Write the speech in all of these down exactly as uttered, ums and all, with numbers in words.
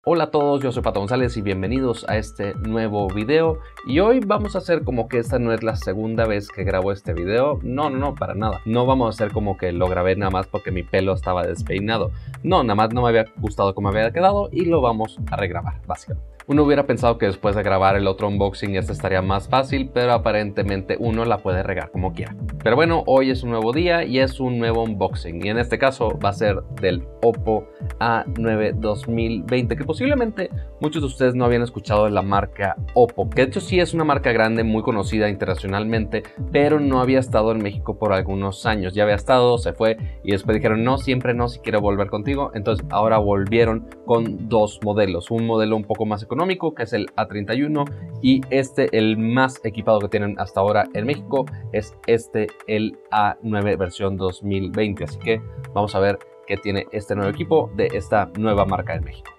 Hola a todos, yo soy Pato González y bienvenidos a este nuevo video. Y hoy vamos a hacer como que esta no es la segunda vez que grabo este video. No, no, no, para nada. No vamos a hacer como que lo grabé nada más porque mi pelo estaba despeinado. No, nada más no me había gustado cómo había quedado y lo vamos a regrabar, básicamente. Uno hubiera pensado que después de grabar el otro unboxing este estaría más fácil, pero aparentemente uno la puede regar como quiera. Pero bueno, hoy es un nuevo día y es un nuevo unboxing. Y en este caso va a ser del Oppo A nueve dos mil veinte, que posiblemente muchos de ustedes no habían escuchado de la marca Oppo, que de hecho sí es una marca grande, muy conocida internacionalmente, pero no había estado en México por algunos años. Ya había estado, se fue y después dijeron no, siempre no, si quiero volver contigo. Entonces ahora volvieron con dos modelos, un modelo un poco más económico que es el A treinta y uno y este, el más equipado que tienen hasta ahora en México, es este, el A nueve versión dos mil veinte. Así que vamos a ver qué tiene este nuevo equipo de esta nueva marca en México.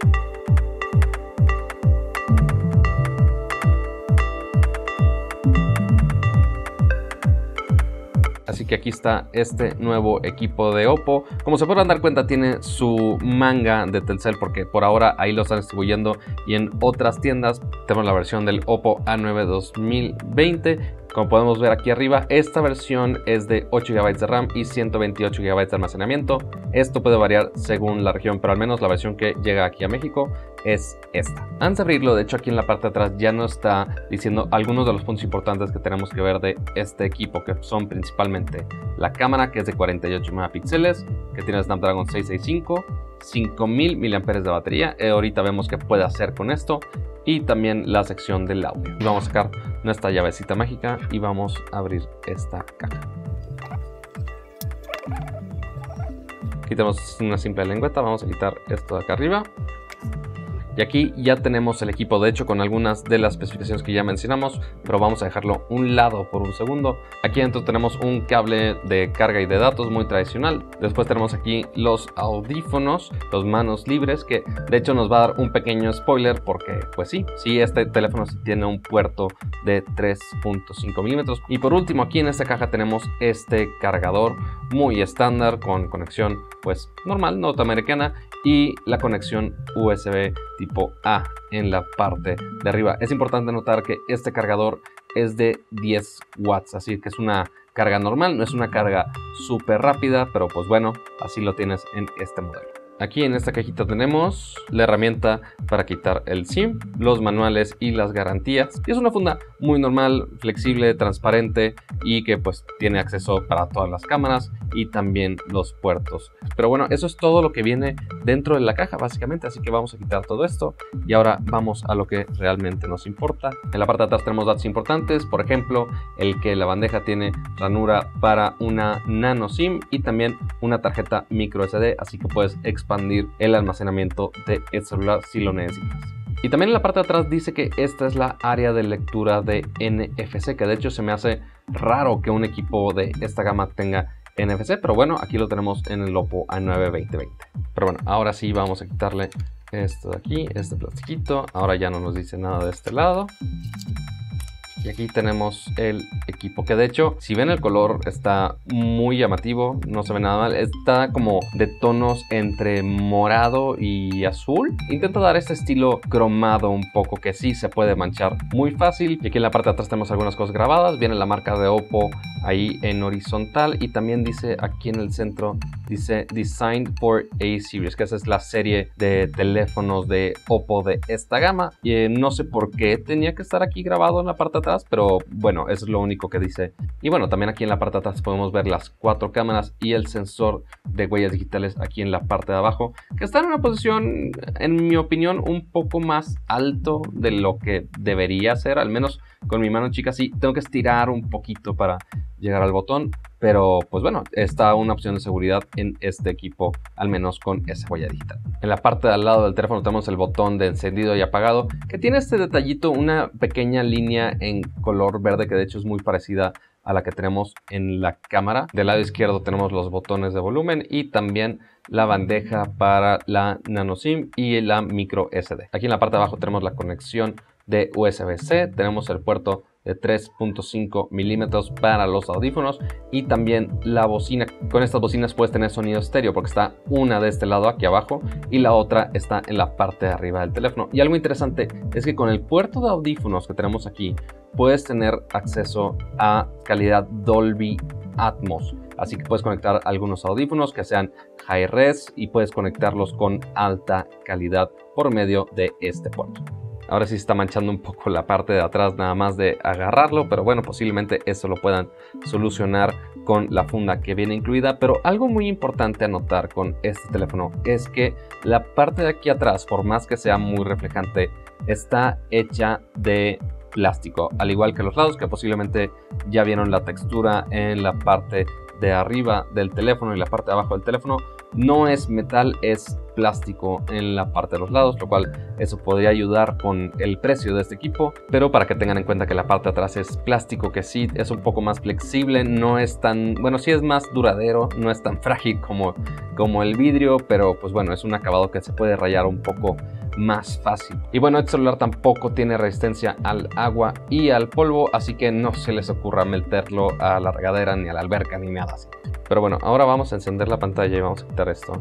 Así que aquí está este nuevo equipo de Oppo. Como se podrán dar cuenta, tiene su manga de Telcel porque por ahora ahí lo están distribuyendo, y en otras tiendas tenemos la versión del Oppo A nueve dos mil veinte. Como podemos ver aquí arriba, esta versión es de ocho gigabytes de RAM y ciento veintiocho gigabytes de almacenamiento. Esto puede variar según la región, pero al menos la versión que llega aquí a México es esta. Antes de abrirlo, de hecho aquí en la parte de atrás ya nos está diciendo algunos de los puntos importantes que tenemos que ver de este equipo, que son principalmente la cámara, que es de cuarenta y ocho megapíxeles, que tiene Snapdragon seiscientos sesenta y cinco, cinco mil miliamperios de batería. Eh, ahorita vemos qué puede hacer con esto, y también la sección del audio. Vamos a sacar nuestra llavecita mágica y vamos a abrir esta caja. Aquí tenemos una simple lengüeta. Vamos a quitar esto de acá arriba. Y aquí ya tenemos el equipo, de hecho con algunas de las especificaciones que ya mencionamos, pero vamos a dejarlo a un lado por un segundo. Aquí dentro tenemos un cable de carga y de datos muy tradicional. Después tenemos aquí los audífonos, los manos libres, que de hecho nos va a dar un pequeño spoiler porque pues sí, sí, este teléfono sí tiene un puerto de tres punto cinco milímetros. Y por último, aquí en esta caja tenemos este cargador muy estándar con conexión pues normal, norteamericana, y la conexión U S B tipo A en la parte de arriba. Es importante notar que este cargador es de diez watts, así que es una carga normal, no es una carga súper rápida, pero pues bueno, así lo tienes en este modelo. Aquí en esta cajita tenemos la herramienta para quitar el SIM, los manuales y las garantías. Y es una funda muy normal, flexible, transparente, y que pues tiene acceso para todas las cámaras y también los puertos. Pero bueno, eso es todo lo que viene dentro de la caja básicamente, así que vamos a quitar todo esto y ahora vamos a lo que realmente nos importa. En la parte de atrás tenemos datos importantes, por ejemplo, el que la bandeja tiene ranura para una nano SIM y también una tarjeta micro S D, así que puedes expandir el almacenamiento del celular si lo necesitas. Y también en la parte de atrás dice que esta es la área de lectura de N F C, que de hecho se me hace raro que un equipo de esta gama tenga N F C, pero bueno, aquí lo tenemos en el Oppo A nueve veinte veinte. Pero bueno, ahora sí vamos a quitarle esto de aquí, este plastiquito. Ahora ya no nos dice nada de este lado. Y aquí tenemos el equipo, que de hecho, si ven el color, está muy llamativo, no se ve nada mal. Está como de tonos entre morado y azul. Intenta dar este estilo cromado un poco, que sí se puede manchar muy fácil. Y aquí en la parte de atrás tenemos algunas cosas grabadas. Viene la marca de Oppo ahí en horizontal, y también dice aquí en el centro, dice Designed for A Series, que esa es la serie de teléfonos de Oppo de esta gama. Y eh, no sé por qué tenía que estar aquí grabado en la parte de atrás, pero bueno, eso es lo único que dice. Y bueno, también aquí en la parte de atrás podemos ver las cuatro cámaras y el sensor de huellas digitales aquí en la parte de abajo, que está en una posición, en mi opinión, un poco más alto de lo que debería ser. Al menos con mi mano chica sí tengo que estirar un poquito para llegar al botón, pero pues bueno, está una opción de seguridad en este equipo, al menos con esa huella digital. En la parte de al lado del teléfono tenemos el botón de encendido y apagado, que tiene este detallito, una pequeña línea en color verde, que de hecho es muy parecida a la que tenemos en la cámara. Del lado izquierdo tenemos los botones de volumen y también la bandeja para la nano SIM y la micro S D. Aquí en la parte de abajo tenemos la conexión de U S B C, tenemos el puerto de tres punto cinco milímetros para los audífonos y también la bocina. Con estas bocinas puedes tener sonido estéreo porque está una de este lado aquí abajo y la otra está en la parte de arriba del teléfono. Y algo interesante es que con el puerto de audífonos que tenemos aquí puedes tener acceso a calidad Dolby Atmos. Así que puedes conectar algunos audífonos que sean high res y puedes conectarlos con alta calidad por medio de este puerto. Ahora sí está manchando un poco la parte de atrás nada más de agarrarlo, pero bueno, posiblemente eso lo puedan solucionar con la funda que viene incluida. Pero algo muy importante a notar con este teléfono es que la parte de aquí atrás, por más que sea muy reflejante, está hecha de plástico, al igual que los lados, que posiblemente ya vieron la textura en la parte de arriba del teléfono y la parte de abajo del teléfono. No es metal, es plástico en la parte de los lados, lo cual eso podría ayudar con el precio de este equipo, pero para que tengan en cuenta que la parte de atrás es plástico, que sí es un poco más flexible, no es tan, bueno, sí es más duradero, no es tan frágil como, como el vidrio, pero pues bueno, es un acabado que se puede rayar un poco más fácil. Y bueno, este celular tampoco tiene resistencia al agua y al polvo, así que no se les ocurra meterlo a la regadera ni a la alberca ni nada así. Pero bueno, ahora vamos a encender la pantalla y vamos a quitar esto.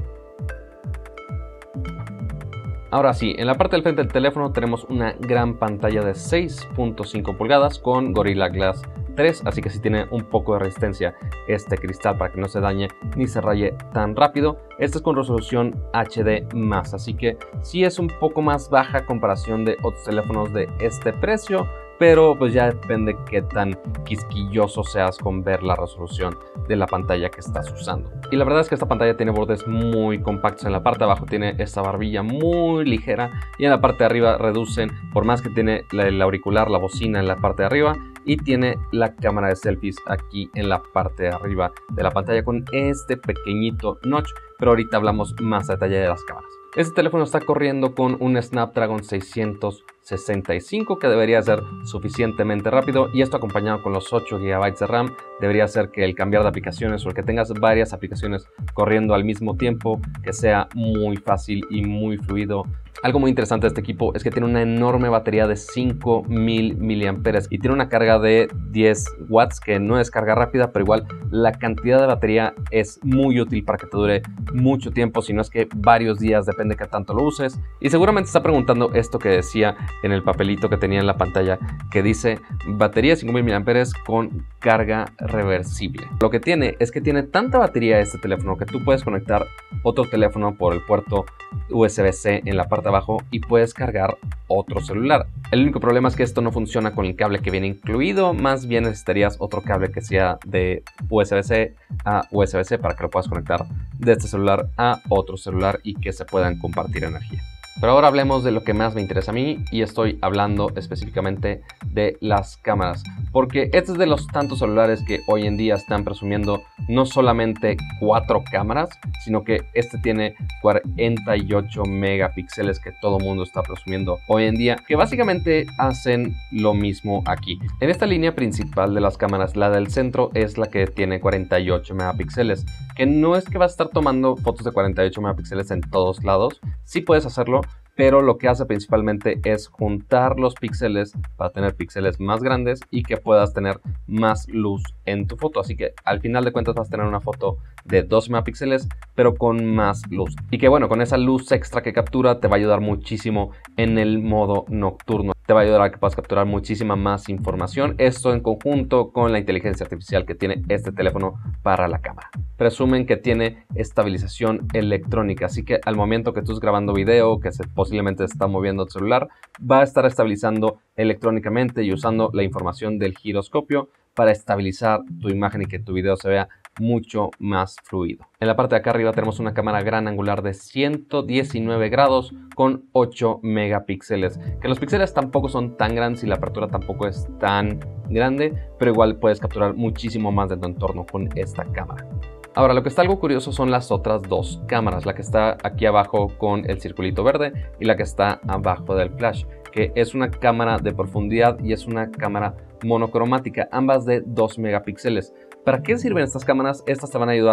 Ahora sí, en la parte del frente del teléfono tenemos una gran pantalla de seis punto cinco pulgadas con Gorilla Glass tres, así que sí tiene un poco de resistencia este cristal para que no se dañe ni se raye tan rápido. Este es con resolución H D más, así que sí es un poco más baja a comparación de otros teléfonos de este precio, pero pues ya depende qué tan quisquilloso seas con ver la resolución de la pantalla que estás usando. Y la verdad es que esta pantalla tiene bordes muy compactos. En la parte de abajo tiene esta barbilla muy ligera y en la parte de arriba reducen, por más que tiene el auricular, la bocina en la parte de arriba, y tiene la cámara de selfies aquí en la parte de arriba de la pantalla con este pequeñito notch, pero ahorita hablamos más a detalle de las cámaras. Este teléfono está corriendo con un Snapdragon seiscientos sesenta y cinco que debería ser suficientemente rápido, y esto acompañado con los ocho gigabytes de RAM debería hacer que el cambiar de aplicaciones o el que tengas varias aplicaciones corriendo al mismo tiempo que sea muy fácil y muy fluido. Algo muy interesante de este equipo es que tiene una enorme batería de cinco mil miliamperios hora y tiene una carga de diez watts, que no es carga rápida, pero igual la cantidad de batería es muy útil para que te dure mucho tiempo, si no es que varios días, depende de qué tanto lo uses. Y seguramente está preguntando esto que decía en el papelito que tenía en la pantalla, que dice batería cinco mil miliamperios hora con carga reversible. Lo que tiene es que tiene tanta batería este teléfono que tú puedes conectar otro teléfono por el puerto U S B C en la parte de abajo y puedes cargar otro celular. El único problema es que esto no funciona con el cable que viene incluido, más bien necesitarías otro cable que sea de U S B C a U S B C para que lo puedas conectar de este celular a otro celular y que se puedan compartir energía. Pero ahora hablemos de lo que más me interesa a mí, y estoy hablando específicamente de las cámaras, porque este es de los tantos celulares que hoy en día están presumiendo no solamente cuatro cámaras, sino que este tiene cuarenta y ocho megapíxeles, que todo mundo está presumiendo hoy en día, que básicamente hacen lo mismo aquí. En esta línea principal de las cámaras, la del centro es la que tiene cuarenta y ocho megapíxeles, que no es que vas a estar tomando fotos de cuarenta y ocho megapíxeles en todos lados, sí puedes hacerlo, pero lo que hace principalmente es juntar los píxeles para tener píxeles más grandes y que puedas tener más luz en tu foto. Así que al final de cuentas vas a tener una foto de dos megapíxeles, pero con más luz. Y que bueno, con esa luz extra que captura te va a ayudar muchísimo en el modo nocturno. Te va a ayudar a que puedas capturar muchísima más información. Esto en conjunto con la inteligencia artificial que tiene este teléfono para la cámara. Presumen que tiene estabilización electrónica, así que al momento que tú estés grabando video, que se, posiblemente se está moviendo el celular, va a estar estabilizando electrónicamente y usando la información del giroscopio para estabilizar tu imagen y que tu video se vea mucho más fluido. En la parte de acá arriba tenemos una cámara gran angular de ciento diecinueve grados con ocho megapíxeles, que los píxeles tampoco son tan grandes y la apertura tampoco es tan grande, pero igual puedes capturar muchísimo más de tu entorno con esta cámara. Ahora, lo que está algo curioso son las otras dos cámaras, la que está aquí abajo con el circulito verde y la que está abajo del flash, que es una cámara de profundidad y es una cámara monocromática, ambas de dos megapíxeles. ¿Para qué sirven estas cámaras? Estas te van a ayudar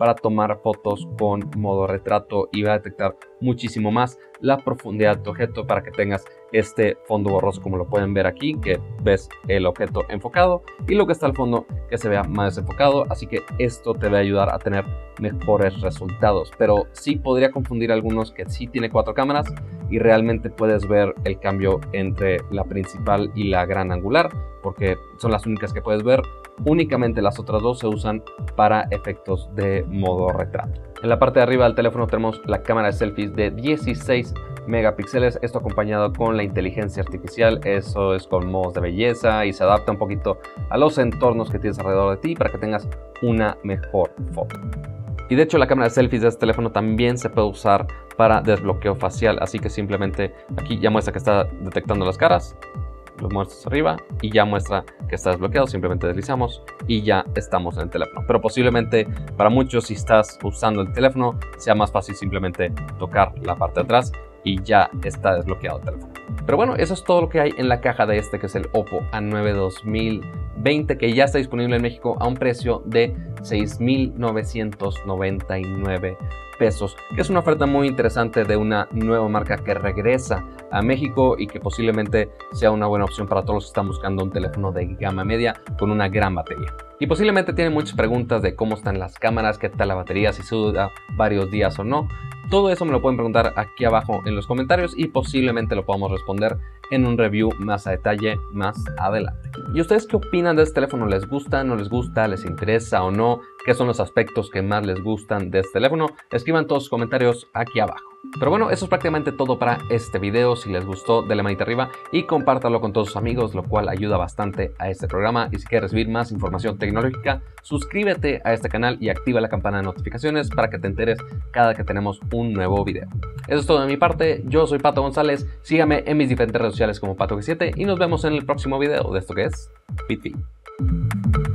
para tomar fotos con modo retrato y va a detectar muchísimo más la profundidad de tu objeto para que tengas este fondo borroso, como lo pueden ver aquí, que ves el objeto enfocado y lo que está al fondo que se vea más desenfocado. Así que esto te va a ayudar a tener mejores resultados, pero sí podría confundir a algunos que sí tiene cuatro cámaras y realmente puedes ver el cambio entre la principal y la gran angular, porque son las únicas que puedes ver. Únicamente las otras dos se usan para efectos de modo retrato. En la parte de arriba del teléfono tenemos la cámara de selfies de dieciséis megapíxeles, esto acompañado con la inteligencia artificial. Eso es con modos de belleza y se adapta un poquito a los entornos que tienes alrededor de ti para que tengas una mejor foto. Y de hecho la cámara de selfies de este teléfono también se puede usar para desbloqueo facial, así que simplemente aquí ya muestra que está detectando las caras, lo muestras arriba y ya muestra que está desbloqueado, simplemente deslizamos y ya estamos en el teléfono. Pero posiblemente para muchos, si estás usando el teléfono, sea más fácil simplemente tocar la parte de atrás y ya está desbloqueado el teléfono. Pero bueno, eso es todo lo que hay en la caja de este, que es el Oppo A nueve dos mil veinte, que ya está disponible en México a un precio de seis mil novecientos noventa y nueve pesos, que es una oferta muy interesante de una nueva marca que regresa a México y que posiblemente sea una buena opción para todos los que están buscando un teléfono de gama media con una gran batería. Y posiblemente tienen muchas preguntas de cómo están las cámaras, qué tal la batería, si se dura varios días o no. Todo eso me lo pueden preguntar aquí abajo en los comentarios y posiblemente lo podamos responder en un review más a detalle más adelante. ¿Y ustedes qué opinan de este teléfono? ¿Les gusta, no les gusta, les interesa o no? ¿Qué son los aspectos que más les gustan de este teléfono? Escriban todos sus comentarios aquí abajo. Pero bueno, eso es prácticamente todo para este video. Si les gustó, denle manita arriba y compártalo con todos sus amigos, lo cual ayuda bastante a este programa. Y si quieres recibir más información tecnológica, suscríbete a este canal y activa la campana de notificaciones para que te enteres cada que tenemos un nuevo video. Eso es todo de mi parte. Yo soy Pato González. Síganme en mis diferentes redes sociales como Pato G siete y nos vemos en el próximo video de esto que es BitFi.